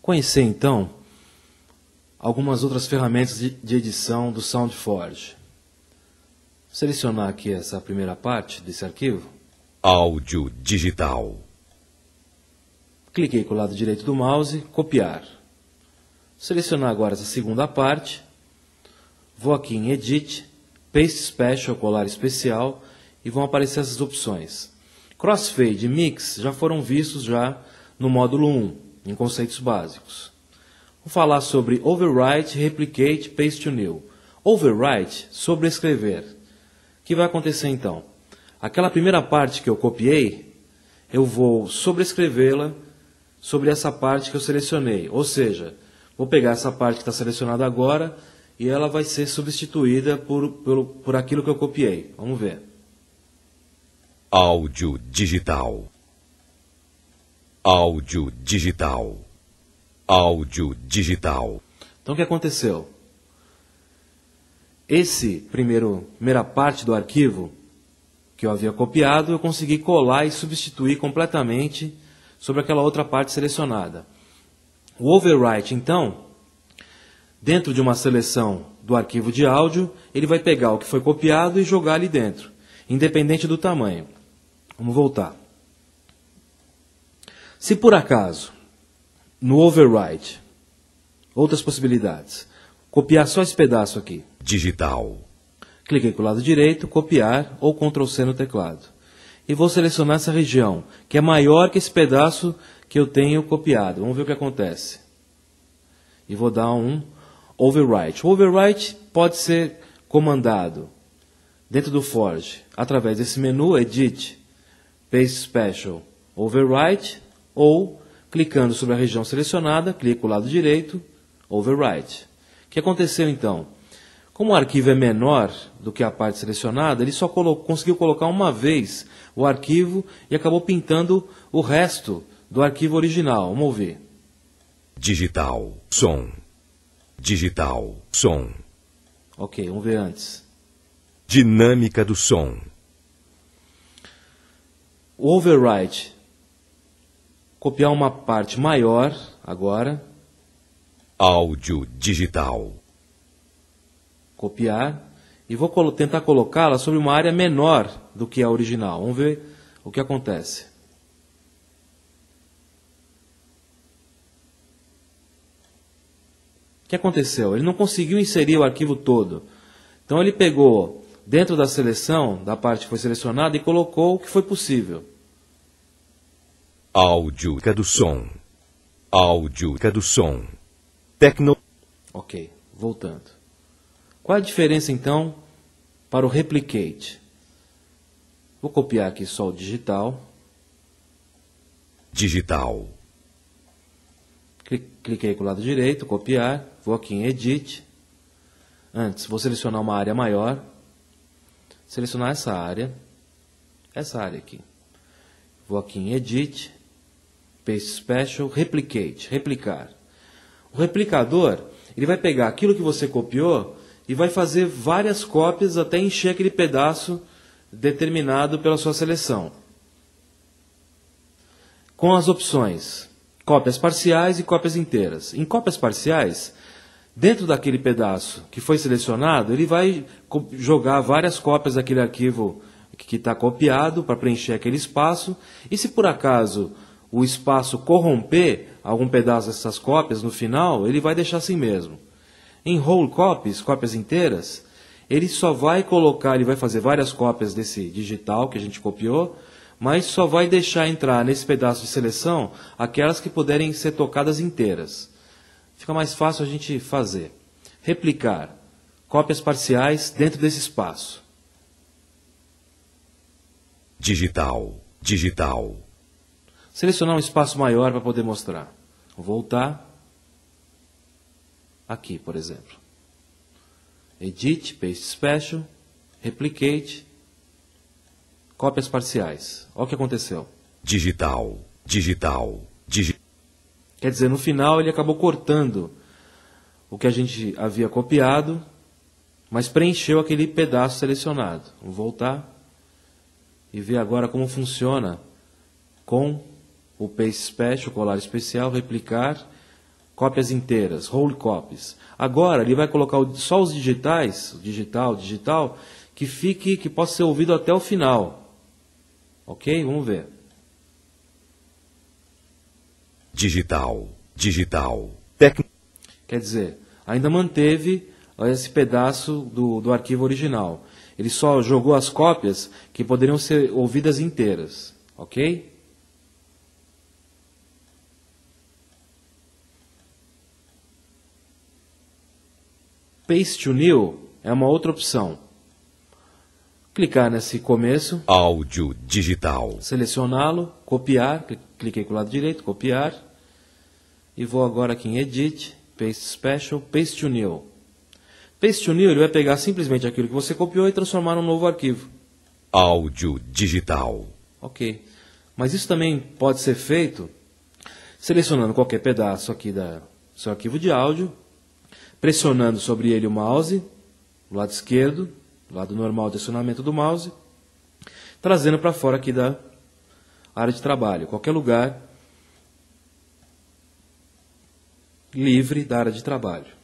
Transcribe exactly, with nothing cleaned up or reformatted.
Conhecer, então, algumas outras ferramentas de, de edição do SoundForge. Vou selecionar aqui essa primeira parte desse arquivo. Áudio digital. Cliquei com o lado direito do mouse, copiar. Vou selecionar agora essa segunda parte. Vou aqui em Edit, Paste Special, colar especial, e vão aparecer essas opções. Crossfade e Mix já foram vistos já no módulo um, em conceitos básicos. Vou falar sobre Overwrite, Replicate, Paste to New. Overwrite, sobrescrever. O que vai acontecer então? Aquela primeira parte que eu copiei, eu vou sobrescrevê-la sobre essa parte que eu selecionei. Ou seja, vou pegar essa parte que está selecionada agora e ela vai ser substituída por, por, por aquilo que eu copiei. Vamos ver. Áudio digital. Áudio digital. Áudio digital. Então o que aconteceu? Esse primeiro, primeira parte do arquivo que eu havia copiado, eu consegui colar e substituir completamente sobre aquela outra parte selecionada. O overwrite, então, dentro de uma seleção do arquivo de áudio, ele vai pegar o que foi copiado e jogar ali dentro, independente do tamanho. Vamos voltar. Se por acaso, no overwrite, outras possibilidades, copiar só esse pedaço aqui. Digital. Cliquei com o lado direito, copiar ou control C no teclado. E vou selecionar essa região, que é maior que esse pedaço que eu tenho copiado. Vamos ver o que acontece. E vou dar um overwrite. O overwrite pode ser comandado dentro do Forge, através desse menu Edit, Paste Special, Overwrite, ou clicando sobre a região selecionada, clico com o lado direito, Overwrite. O que aconteceu então? Como o arquivo é menor do que a parte selecionada, ele só colocou, conseguiu colocar uma vez o arquivo e acabou pintando o resto do arquivo original. Vamos ouvir. Digital, som. Digital, som. Ok, vamos ver antes. Dinâmica do som. O overwrite. Copiar uma parte maior agora. Áudio digital. Copiar. E vou colo- tentar colocá-la sobre uma área menor do que a original. Vamos ver o que acontece. O que aconteceu? Ele não conseguiu inserir o arquivo todo. Então ele pegou dentro da seleção, da parte que foi selecionada, e colocou o que foi possível. Áudio do som. Áudio do som. Tecno. Ok, voltando. Qual a diferença, então, para o replicate? Vou copiar aqui só o digital. Digital. Cliquei com o lado direito, copiar. Vou aqui em Edit. Antes, vou selecionar uma área maior. Selecionar essa área. Essa área aqui. Vou aqui em Edit. Paste Special. Replicate. Replicar. O replicador, ele vai pegar aquilo que você copiou e vai fazer várias cópias até encher aquele pedaço determinado pela sua seleção. Com as opções cópias parciais e cópias inteiras. Em cópias parciais, dentro daquele pedaço que foi selecionado, ele vai jogar várias cópias daquele arquivo que está copiado para preencher aquele espaço. E se por acaso o espaço corromper algum pedaço dessas cópias no final, ele vai deixar assim mesmo. Em whole copies, cópias inteiras, ele só vai colocar, ele vai fazer várias cópias desse digital que a gente copiou, mas só vai deixar entrar nesse pedaço de seleção aquelas que puderem ser tocadas inteiras. Fica mais fácil a gente fazer. Replicar cópias parciais dentro desse espaço. Digital, digital. Selecionar um espaço maior para poder mostrar. Vou voltar. Aqui, por exemplo. Edit, Paste Special, Replicate, cópias parciais. Olha o que aconteceu. Digital, digital, digital. Quer dizer, no final ele acabou cortando o que a gente havia copiado, mas preencheu aquele pedaço selecionado. Vamos voltar e ver agora como funciona com o Paste Special, colar especial, replicar, cópias inteiras, whole copies. Agora ele vai colocar só os digitais, digital, digital, que fique, que possa ser ouvido até o final. Ok? Vamos ver. Digital, digital, tec... Quer dizer, ainda manteve esse pedaço do, do arquivo original. Ele só jogou as cópias que poderiam ser ouvidas inteiras. Ok? Paste to New é uma outra opção. Clicar nesse começo. Áudio digital. Selecioná-lo, copiar. Cliquei com o lado direito, copiar. E vou agora aqui em Edit, Paste Special, Paste to New. Paste to New, ele vai pegar simplesmente aquilo que você copiou e transformar num novo arquivo. Áudio digital. Ok. Mas isso também pode ser feito selecionando qualquer pedaço aqui do seu arquivo de áudio, pressionando sobre ele o mouse, do lado esquerdo, do lado normal de acionamento do mouse, trazendo para fora aqui da área de trabalho, qualquer lugar livre da área de trabalho.